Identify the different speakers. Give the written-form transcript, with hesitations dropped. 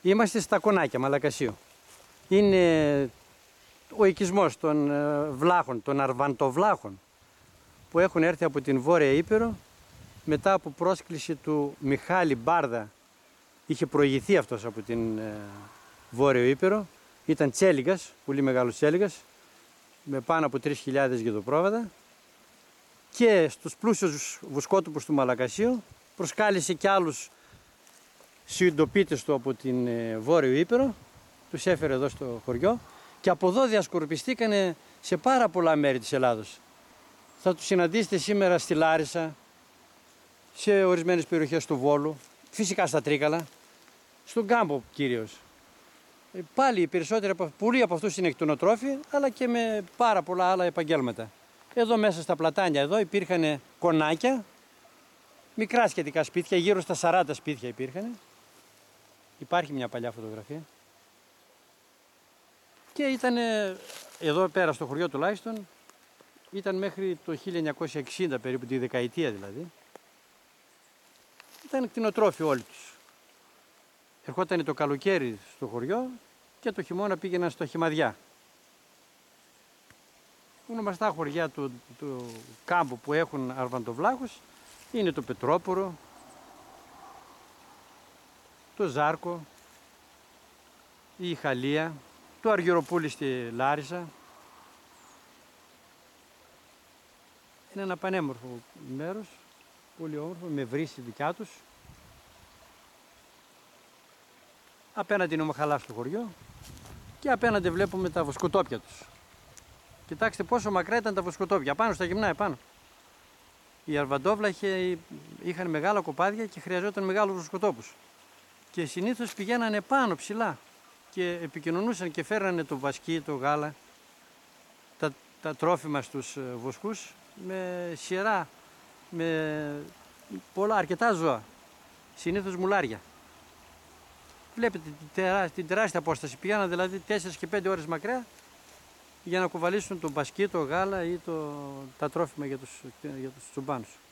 Speaker 1: Είμαστε στα Κονάκια Μαλακασίου. Είναι ο οικισμός των βλάχων, των αρβαντοβλάχων που έχουν έρθει από την Βόρεια Ήπειρο μετά από πρόσκληση του Μιχάλη Μπάρδα. Είχε προηγηθεί αυτός από την Βόρειο Ήπειρο. Ήταν τσέλιγας, πολύ μεγάλος τσέλιγας, με πάνω από 3.000 γεδοπρόβατα, και στους πλούσιους βοσκότοπους του Μαλακασίου προσκάλεσε και άλλους συντοπίτες του από την Βόρειο Ήπειρο, τους έφερε εδώ στο χωριό και από εδώ διασκορπιστήκανε σε πάρα πολλά μέρη της Ελλάδος. Θα τους συναντήσετε σήμερα στη Λάρισα, σε ορισμένες περιοχές του Βόλου, φυσικά στα Τρίκαλα, στον Κάμπο κυρίως. Πάλι οι περισσότεροι, πολλοί από αυτούς είναι εκτονοτρόφοι, αλλά και με πάρα πολλά άλλα επαγγέλματα. Εδώ μέσα στα πλατάνια εδώ υπήρχαν κονάκια, μικρά σχετικά σπίτια, γύρω στα 40 σπίτια υπήρχαν. Υπάρχει μια παλιά φωτογραφία. Και ήταν εδώ πέρα στο χωριό τουλάχιστον, ήταν μέχρι το 1960 περίπου, τη δεκαετία δηλαδή. Ήταν κτηνοτρόφοι όλοι τους. Ερχόταν το καλοκαίρι στο χωριό και το χειμώνα πήγαιναν στο Χυμαδιά. Γνωστά χωριά του κάμπου που έχουν αρβαντοβλάχους είναι το Πετρόπορο, το Ζάρκο, η Χαλία, το Αργυροπούλι στη Λάρισα. Είναι ένα πανέμορφο μέρος, πολύ όμορφο, με βρύση δικιά τους. Απέναντι είναι ο Μαχαλάς στο χωριό και απέναντι βλέπουμε τα βοσκοτόπια τους. Κοιτάξτε πόσο μακρά ήταν τα βοσκοτόπια, πάνω στα γυμνά επάνω. Οι αρβαντόβλαχοι είχαν μεγάλα κοπάδια και χρειαζόταν μεγάλους βοσκοτόπους. Και συνήθως πηγαίνανε πάνω ψηλά και επικοινωνούσαν και φέρνανε το βασκί, το γάλα, τα τρόφιμα στους βοσκούς με σειρά, με πολλά, αρκετά ζώα, συνήθως μουλάρια. Βλέπετε την τεράστια απόσταση, πηγαίναν δηλαδή 4 και 5 ώρες μακριά για να κουβαλήσουν το μπασκί, το γάλα ή τα τρόφιμα για τους τσουμπάνους.